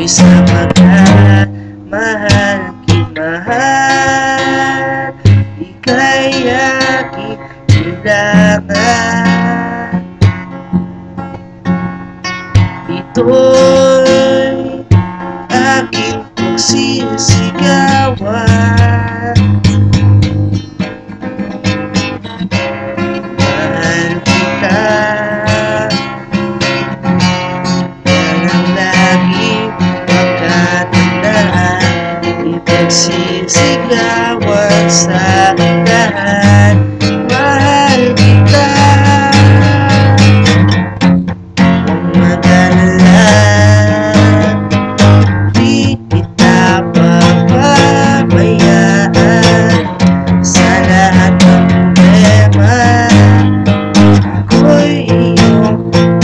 sapagkat mahal kimahal, ika'y aking kailangan. Ito'y aking pagsisigawan. Mahal kita, yan ang laging pagkatandaan. Ipagsisigawan sa lahat. Mahal kita, huwag mag-alala, di kita papabayaan. Sa lahat ng problema, ako'y iyong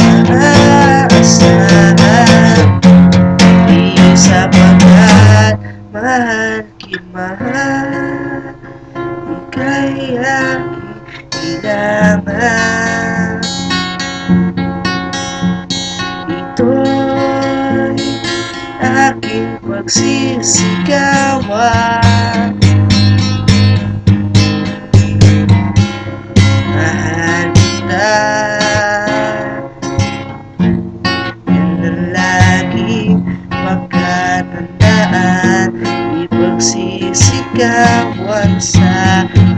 maaasahan. Di sapagkat mahal kimahal, ika'y aking kailangan. Ito'y aking pagsisigawan. Mahal kita, yan ang laging pagkatandaan. Ipagsisigawan sa